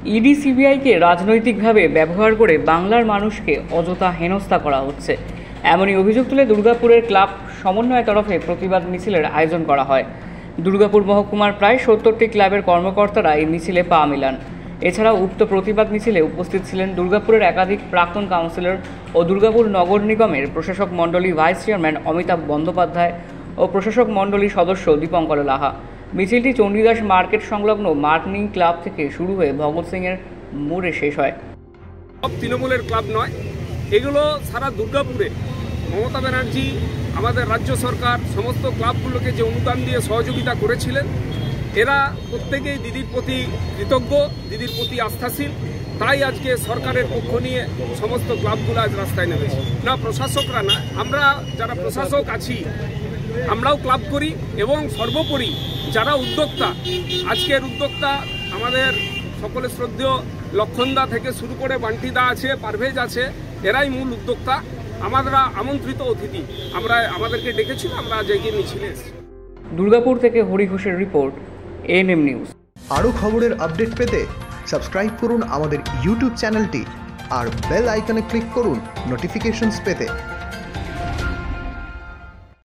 ED সিবিআইকে রাজনৈতিকভাবে ব্যবহার করে বাংলার মানুষকে অযথা হেনস্থা করা হচ্ছে, এমনই অভিযোগ তুলে দুর্গাপুরের ক্লাব সমন্বয়ের তরফে প্রতিবাদ মিছিলের আয়োজন করা হয়। দুর্গাপুর মহকুমার প্রায় 70টি ক্লাবের কর্মকর্তারা এই মিছিলে পা মিলান। এছাড়াও উক্ত প্রতিবাদ মিছিলে উপস্থিত ছিলেন দুর্গাপুরের একাধিক প্রাক্তন কাউন্সিলর ও দুর্গাপুর নগর নিগমের প্রশাসক মণ্ডলী ভাইস চেয়ারম্যান অমিতাভ বন্দ্যোপাধ্যায় ও প্রশাসক মণ্ডলী সদস্য দীপঙ্কর লাহা। মিছিলটি চণ্ডীদাস মার্কেট সংলগ্ন মার্কেটিং ক্লাব থেকে শুরু হয়ে ভগৎ সিংয়ের মোড়ে শেষ হয়। সব তৃণমূলের ক্লাব নয়, এগুলো সারা দুর্গাপুরে মমতা ব্যানার্জি আমাদের রাজ্য সরকার সমস্ত ক্লাবগুলোকে যে অনুদান দিয়ে সহযোগিতা করেছিলেন, এরা প্রত্যেকেই দিদির প্রতি কৃতজ্ঞ, দিদির প্রতি আস্থাশীল। তাই আজকে সরকারের পক্ষ নিয়ে সমস্ত ক্লাবগুলো আজ রাস্তায় নেমেছে। না প্রশাসকরা না, আমরা যারা প্রশাসক আছি আমরাও ক্লাব করি এবং সর্বোপরি যারা উদ্যোক্তা, আজকের উদ্যোক্তা আমাদের সকলের শ্রদ্ধেয় লক্ষণদা থেকে শুরু করে বান্টিদা আছে, পারভেজ আছে, এরাই মূল উদ্যোক্তা। আমরা আমন্ত্রিত অতিথি, আমাদেরকে ডেকেছিল, আমরা আজ এগিয়ে মিছিলে এসেছি। দুর্গাপুর থেকে হরি ঘোষের রিপোর্ট, এএনএম নিউজ। আরও খবরের আপডেট পেতে সাবস্ক্রাইব করুন আমাদের ইউটিউব চ্যানেলটি আর বেল আইকনে ক্লিক করুন নোটিফিকেশনস পেতে।